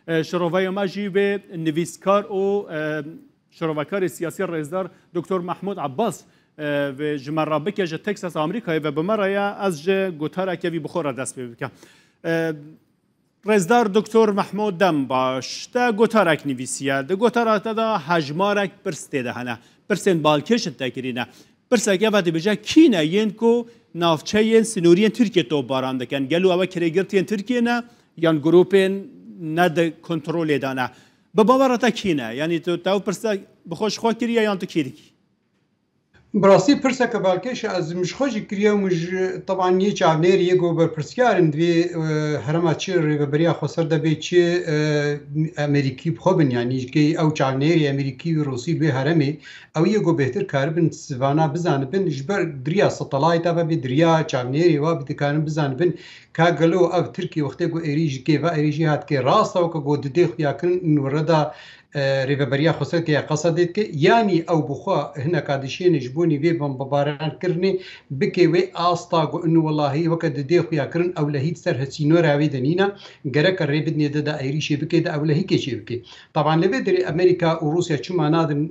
شروعی ماجی به نویسکار و شروعکار سیاسی رئیسدار دکتر محمود عباس و جمرابه که جه تکساس آمریکایی و بمرای از جه گوتاره که وی بخور دست بکن رئیسدار دکتر محمود دم باش تا گوتارک نویسیه ده گوتاره تا هجمارک پرسته ده هنه پرسین بالکش تکرینه پرسکه وقتی بجا کینه ین کو نافچه ین سنورین ترکیه تو باران دکن گلو اوه کرگرتین ترکیه نه یان گروپین ند کنترل دانه به باورتا کینه یعنی تو پرسک بخوش خواه کریه یان تو کی براسي برسك بالكش از مش خوش كريا مش طبعا يجعبنير يجو برسكار اندوي هرما تشير بريا خسر دبي تشي امريكي بخوبن يعني كي او جعبنير امريكي وروسي بي هرمي او يجو بهتر كاربن سفانا بزان بن جبر دريا ساتلايت ابا بدريا جعبنير و بدكان بزان بن كاغلو او تركي وقتي جو اريج كي و اريجي هات كي راسا و كو ددي خياكن نوردا ریوبریا خسر که قصدت که یعنی او بخوا هنا کادشین جبونی وی بم بباران کرنی بکی وی آستا گو انو والله وقت دی خویا کرن او لهید سر هسینو راوی دنینا گرک ریبدنی دا ایریشی بکی دا او لهی کشی بکی طبعا لبدری امریکا و روسیا چما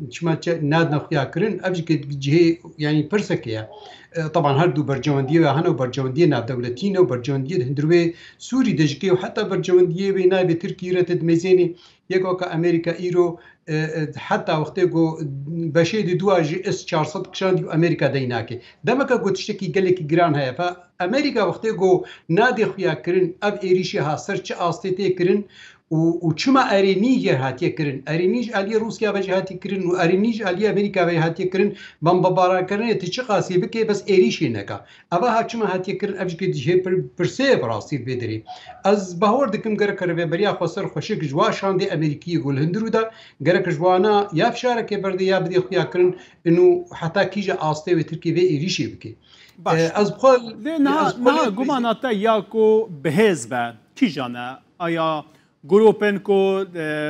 نادن خویا کرن ابجی که جهه یعنی پرسکیه طبعا هردو برجواندیه و هنو برجواندیه ناف دولتینه و برجواندیه هندروی سوری دجکی و حتی برجواندیه و نای ترکیه رتد مزینی یکو که امریکا ایرو حتی وقتی گو بشید دو اس 400 کشان دیو امریکا دیناکه دمکا گوتشتکی گلکی گران هیا فا امریکا وقتی گو نادی خویا کرن اب ایریشی ها سرچ آستیتی کرن و چما ارینیج هاتیه کرن ارینیج علی روسیا وجه هاتی کرن و ارینیج علی امریکا وجه هاتی کرن بم بباران کرن تی چه قاسی بکی بس ایریشی نکا اوا ها چما هاتی کرن ابج که جه پرسه براسی بدری از بهور دکم گره کرو بریا خسر خوشک جواشان دی امریکی گل هندرو دا گره جوانا یا فشاره که برده یا بدی خویا کرن انو حتی کیجا آسته و ترکیه و ایریشی بکی از بخول نه گماناتا یا کو بهز با کیجانه آیا گروپن کو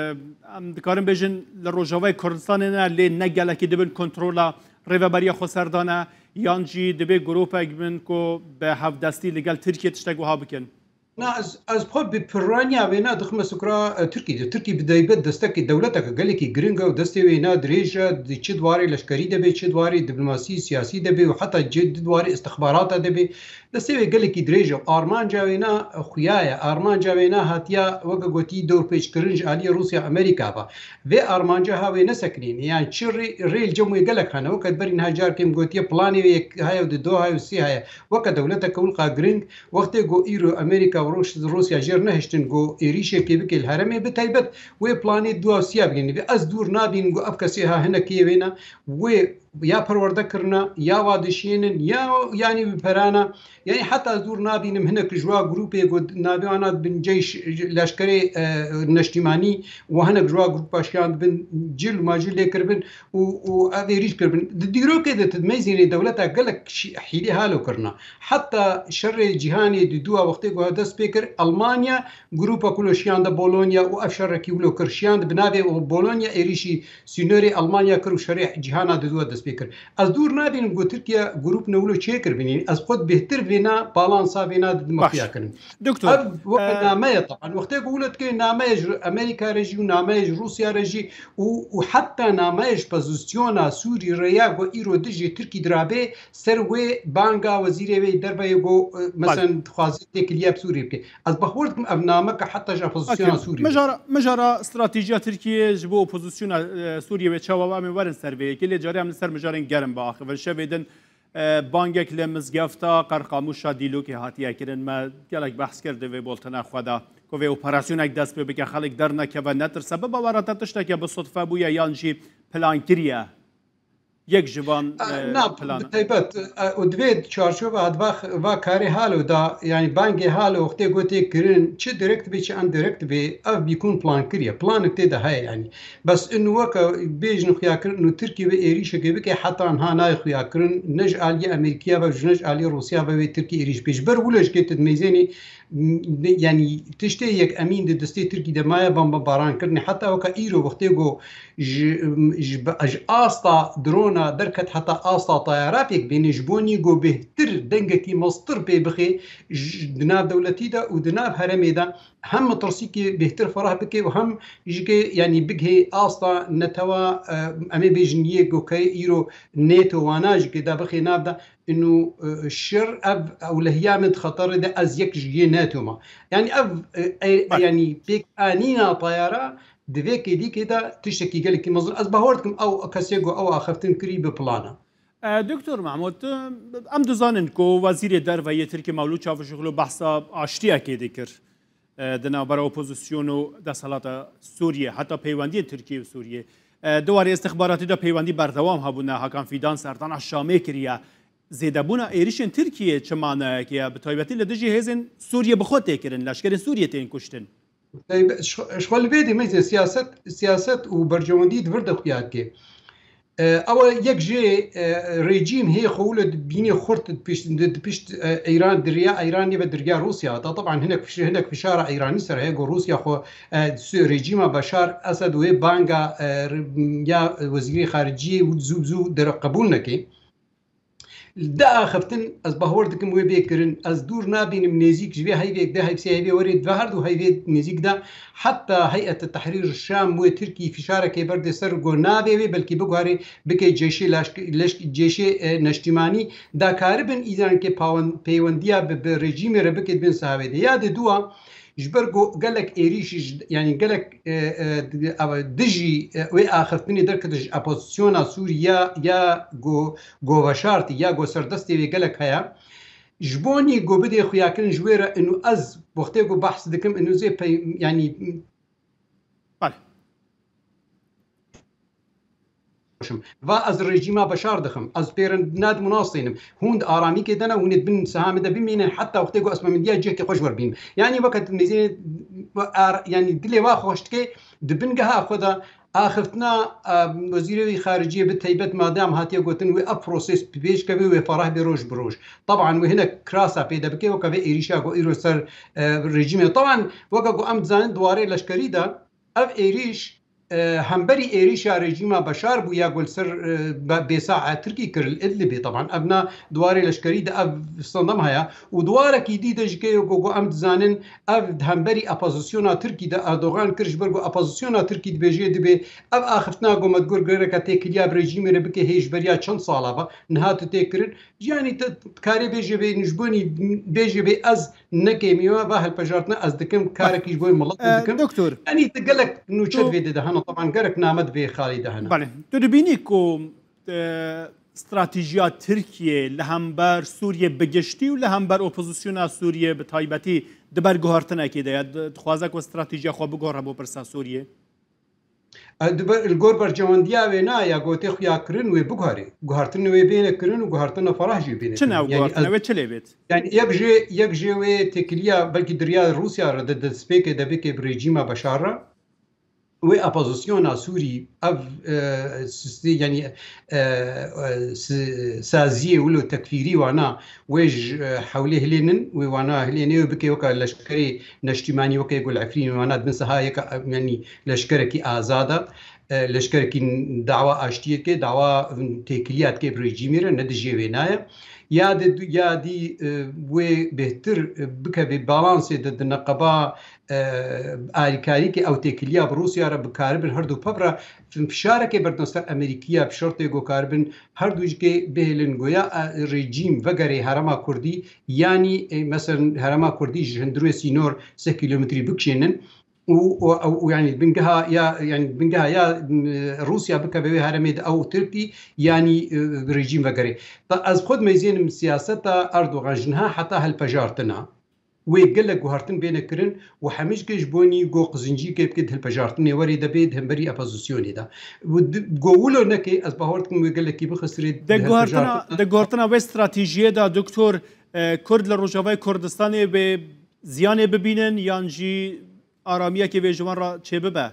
دکارن بجن لروجاوی کردستان نه لی نگله که دبن کنترل ریوبریا خسردانه یانجی دبی گروپ اگمن کو به هفدستی لگل ترکیه تشتگو ها بکن نه از خود به پرانیا وینا دخمه سکرا ترکی بدایبت دستک دولتک گلی کی گرینگ و دستی وینا دریجه دی چه دواری لشکری دبی چه دواری دیپلماسی سیاسی دبی و حتی جد دواری استخبارات دبی دستی وی گلی کی دریجه آرمان جوینا خویای آرمان جوینا هاتیا وگه گوتی دور پیچ کرنج علی روسیا امریکا با و آرمان جه هاوی نسکنین یعنی چه ریل جمعی گلک هنه وقت برین هاجار کم گوتی پلانی وی های و دو های و سی های وقت دولتک ولقا گرینگ وقتی گو ایرو امریکا روسیا جر نهشتن گو ایریشه که بکی الهرمه بتایبت و پلانی دو سیا بگنی از دور نابین گو افکسی ها هنه کیوینا و یا پرورده کرنا یا وادشینن یا یعنی بپرانا یعنی حتی از دور نابینم هنه کجوا گروپی گو نابیانات بن جیش لشکری نشتیمانی و هنه کجوا گروپ باشیان بن جل ماجل لیکر بن و ایریش کر بن دیگرو که تدمیزین دولتا گلک حیلی حالو کرنا حتی شر جهانی دو وقتی گو دست بکر المانیا گروپا کلوشیان دا بولونیا و افشار کیولو کرشیان بنابه و بولونیا ایریشی سینوری المانیا کرو شر جهانا دو دست بکر از دور نبینیم گو ترکیه گروپ نولو چه کر بینیم از خود بهتر بنا بالانسا بنا مخفیا کنیم دکتر نامه طبعا وقتی گولت که نامه امریکا رژی و نامه روسیا رژی و حتی نامه پوزیسیون سوری ریا گو ایرو دجی ترکی درابه سر و بانگا وزیر وی دربه گو مثلا خوازی تکلیه سوری بکی از بخورد کم نامه که حتی جا پوزیسیون سوری مجرا استراتیجیا ترکیه جبو اپوزیسیون سوریه و چاوا می ورن سر وی کلی جاری هم سر مجارن گرم با آخر شویدن بانگک لمزگفتا قرقاموشا دیلو که هاتیه کرن ما گلک بحث کرده و بولتنا خدا که و اپراسیونک دست بکه خلق در نکه و نترسه به باورات تشته که به صدفه بویا یانجی پلان کریه یک جوان پلان تایبت و دوید چارچوب ادواخ و کاری حالو دا یعنی بانگی حالو وقتی گوتی کرن چه دایرکت بی چه اندایرکت بی اف بیکون پلان کریه پلان کتی ده های یعنی بس انو وکا بیجن خویا کرن انو ترکی و ایریش که بکی حتی انها نای خویا کرن نج آلی امریکیا و نج آلی روسیا و ترکی ایریش بیش بر ولش که تدمیزینی يعني تشتي يك امين دي دستي تركي دمايا بمباران كرني حتى وكا ايرو وقتيغو ج استا درونا دركت حتى استا طيارات يك بين جبوني جو بهتر دنگكي مصدر بخي دناب دولتي دا ودناب هرمي دا هم ترسيكي بهتر فرح بكي وهم يجي يعني بقهي استا نتوا امي بيجنيه جو كاي ايرو نيتو واناج كده بخي نابدا انه الشر اب او لهيامد خطر ده از يك جيناتهما يعني اب يعني بيك انينا طياره دفيك دي كده تشتكي قال لك مزر از بهورتكم او كاسيغو او اخفتن كري ببلانا دکتر محمود ام دزانن کو وزیر درویه ترکیه مولود چاوشغلو بحثا آشتیا که دیگر دنا برای اپوزیسیون و دستالات سوریه حتی پیوندی ترکیه و سوریه دواری استخباراتی دا پیوندی بردوام هبونه هاکان فیدان سردان الشامه کریه زیده بونا ایریشن ترکیه چمانه که به طایبتی لدجی هزین سوریه بخود تکرن لشکر سوریه تین کشتن شغل بيدي ميزه سياسات وبرجموندي دبرد خيات كي اول يك جي ريجيم هي خولد بيني خرط بيشت ايران دريا ايران يبقى دريا روسيا طبعا هناك في شارع ايراني سر هيك روسيا خو ريجيم بشار اسد وي بانغا يا وزير خارجيه وزوبزو در قبولنا كي دا خفتن از بهوردكم وي بيكرن از دور نابين منيزيك جبي هاي بيك ده هاي بسي هاي بي وريد بهرد وهاي بي نيزيك ده حتى هيئة التحرير الشام وي تركي في شارك برد سر جو نابي بلكي بقاري بكي جيشي نشتماني دا كاربن اذا كي بيونديا بريجيم ربكت بن صحابي ده يا دوا جبرجو قال لك ايريش يعني قال لك دجي وي اخفتني دركتج ابوزيسيون سوريا يا جو بشارتي يا جو سردستي قال لك هيا جبوني جو بدي خوياكن جويره انه از وقتي جو بحث دكم انه زي يعني و از رژیم بشار دخم از پیرناد مناصینم هوند آرامی که دنا هوند بن سهام ده بمینن حتی وقتی گو اسم من دیا جهت خوش ور بیم یعنی وقت میزین يعني دلی وا خوشت که دبنگها خدا اخفتنا وزير خارجيه بالتيبت ما دام هاتي قوتن وي ابروسيس بيش كبي وي فرح بروج بروج طبعا وهنا كراسه بيدا بكي وكبي ايريشا جو ايرو سر رژیم طبعا وقا ام زان دواري لشکری دا اف ايريش همبري ايريشا رژیم بشار بو يا قول سر بساعه تركي كر الادلبي طبعا ابنا دواري لشكري ده صندم هيا ودواره كي دي دجكي جو ام زانن اف همبري اپوزيسيونا تركي ده اردوغان كرش برغو اپوزيسيونا تركي بيجي دبي اف اخفتنا جو مدغور غركا تكليا برژیم ربكي هيج بريا چند سالا با نهات تكرن يعني كاري بيجي بي نجبوني بيجي بي از نكيميو با هالبجارتنا از دكم كاركيش بوي ملط دكم دكتور يعني تقلك نو تشد في ده طبعا قرك نامد به خالد هنا بله تو دبینی کو استراتیجیا ترکیه لهمبر سوریه بگشتی و لهمبر اپوزیسیون سوریه به تایبتی دبر گهارتن که ده خوازه کو استراتیجیا خو بگهر بو پرسا سوریه الگور برجواندیا وینا یا گوته خویا کرن و بگهاری گهارتن و بینه کرن و گهارتن فرح جی بینه چناو گهارتن و چلی بیت يعني يبجي و تكليا بلكي دريا روسيا رد سبيك دبيك بريجيما بشارة و اپوزيسيون سوري اف يعني سازيه ولو تكفيري وانا ويج حوله هلينن وانا هليني وبكي وكا لشكري نشتماني وكا يقول عفرين وانا بنسها يعني لشكركي ازاده لشكركي دعوه اشتيه كي دعوه تكليات كي بريجيمير ندجي وينايا يا دي و بهتر بك بالانس ضد النقابه آریکاری او تکلیه بروسیا را بکاربن هر دو پبرا فشارک بردنستر امریکیه بشرط گو کاربن هر دوش که بهلن گویا رژیم وگری حرما کردی یعنی مثلا حرما کردی جندروی سینور 3 کیلومتری بکشینن و يعني بنجها يا روسيا بكبوي هرميد او تركي يعني رژیم وگری از خود میزین سیاست اردوغان جنها حتى هالبجارتنا ويقلق جوهرتن بين كرن وحمش جبوني جو قزنجي كيف كده هالبجارتني وري دبيد هم بري ابوزيسيوني ده وجولو نكي از بهورتكم ويقلق كي بخسري ده جوهرتنا و استراتيجيه دا دكتور كرد للرجاوي كردستان به زيان ببينن يانجي آرامیه که به جوان را چه ببه؟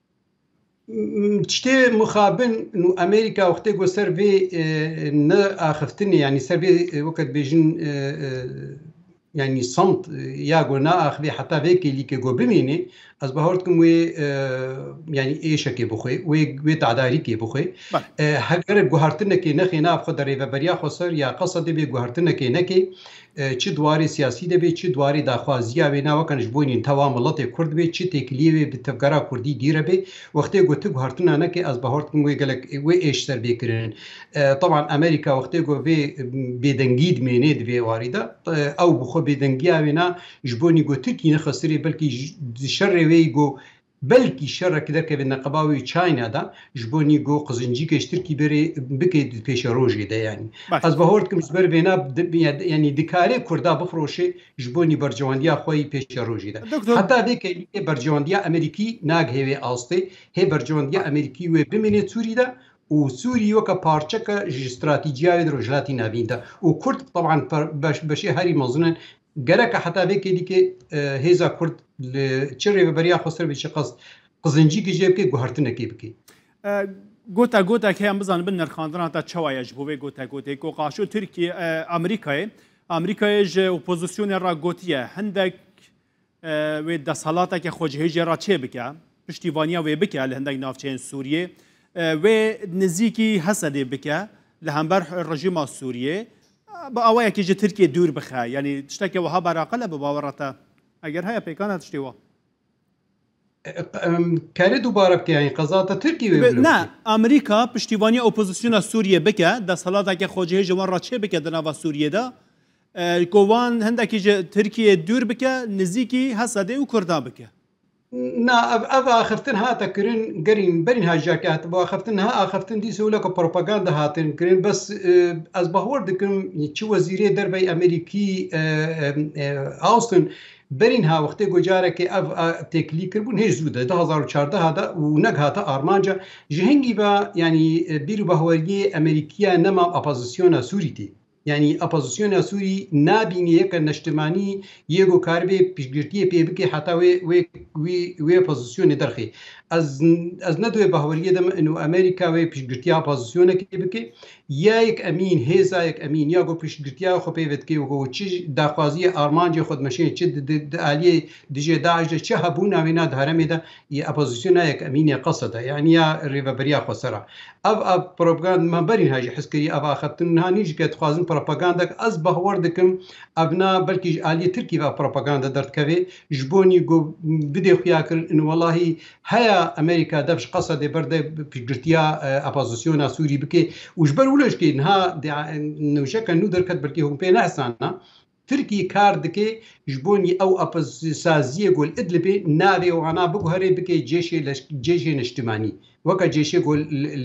تشتي مخابن انه امريكا وقت جو سيرفي نا اخفتني يعني سيرفي وقت بيجن يعني صمت ياغو ناخ في حتى فيك اللي كيغو بميني از بهورتكم وي يعني ايش كي بخوي وي تعداري كي بخوي بله هگر گوهرتنه کی نخی ناف خود ریو بریا خسر یا قصد به گوهرتنه کی نکی چی دواری سیاسی ده به چی دواری داخوازی و نه وکنش بوینین توام ملت کرد به چی تکلیه به تفکر کردی دیره به وقتی گوت گوهرتنه نکی از بهورتكم وی گلک وی ايش سر بکرین طبعا امریکا وقتی گو به بدنگید مینید به وارده او بخو بدنگی و نه جبونی گو ترکی نخسری بلکی شر وی گو بلکی شر کدر که نقباوی چاینا دا جبونی گو قزنجی که اشترکی بری بکید پیش روزی ده یعنی بله از بهورت کم زبر بینا یعنی دکاره کردا بفروشه جبونی برجواندیا خوی پیش روزی ده دکتر حتی وی که برجواندیا امریکی ناگ هوی آسته هی برجواندیا امریکی و بمینه سوری ده و سوري وكا بارتشكا استراتيجية رجلاتي نابيندا وكرد طبعا بشي هاري مظنن جرك حتى بك ديك هيزا كرد تشري بريا خسر بشي قصد قزنجي كي جيبكي جوهرتنا كيبكي گوتا که هم بزن بن نرخاندن تا چوای جبوی گوتا کو قاشو ترکیه امریکای ج اپوزیسیون را گوتیه هندک و د صلاته که خوجه را چه بکه پشتیوانیا و بکه هندک نافچین سوریه و نزیکی حسد بکه لهمبر رژیم سوریه با اوای که ترکیه دور بخه یعنی تشتکه وها براقله به باورته اگر های پیکانه تشتیوا کاری دوباره بکه یعنی قضات ترکیه نه امریکا پشتیوانی اپوزیسیون سوریه بکه د صلاته که خوجه جوان را چه بکه در نوا سوریه ده کوان هندکی ترکیه دور بکه نزیکی حسد و کردا بکه نا أبا خفتن هاتا كرين قرين برين هاجاكات أبا خفتن ها خفتن دي سولا كبروباغندا هاتن كرين بس از بهور دكم شو وزيري دربي أمريكي أوستن برين ها وقتی گوجاره که اف تکلی کربون هیچ زوده 2014 هذا ونگ هاتا آرمانجا جهنگی با يعني بیرو بهوری امریکیا نما اپوزیسیون سوریتی يعني اپوزیسیون سوری نابینی یک نشتمانی یگو کاربی پیشگیری پیبکی حتی وی اپوزیسیون درخی از ندوی بهوری دم انو امریکا و پیشگیری اپوزیسیون کی بکی یک امین هزا یک امین یا گو پیشگیری خو پیوت کی و چی داخوازی آرمانج خود مشه چی علی دیجی داعش چه هبونا وینا دهرمی ده ی اپوزیسیون یک امین قصده يعني يا ريفابريا خسرة اب بروباغاند ما برين هاجي حسكري اب اخذتنها نيجي كتخوازن بروباغاندك از بهوردكم ابنا بلكي عاليه تركي بروباغاندا درت كبي جبوني جو بدي خياكل انه والله هيا امريكا دبش قصد برده بجرتيا اپوزيسيون سوري بكي وجبر ولش كي انها انه شكل نودر كتب بلكي هم بين احساننا تركي كاردكي جبوني او ابسازيه قول ادلبي نابي وانا بقهري بكي جيشي الاجتماعي وكا جيشي قول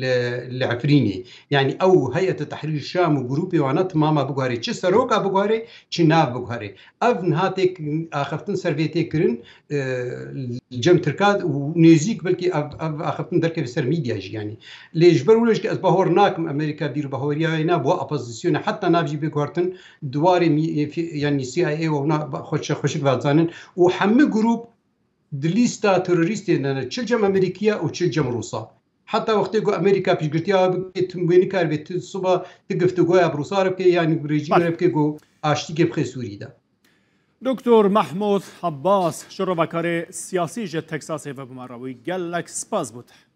العفريني يعني او هيئه تحرير الشام وجروبي وانا تماما بقهري تش سروكا بقهري تش ناب بقهري افن هاتيك اخفتن سيرفيتي كرن الجم تركاد ونيزيك بلكي اخفتن دركه في سر ميديا يعني ليش برولش از بهور ناكم امريكا بيرو بهوريا ناب واوبوزيسيون حتى نابجي بكورتن دواري يعني سي اي ونا خوش بازانن وحمي جروب دليستا تيروريستي لنا تشجم امريكيه وتشجم روسا حتى وقت يقول امريكا بيجرتيها وين كار بيت الصبح تقف تقوى بروسا ربكي يعني بريجيم ربكي جو اشتي بخي سوري ده دكتور محمود عباس شروع بكاري سياسي جت تكساس و بمراوي قال لك سباز بوت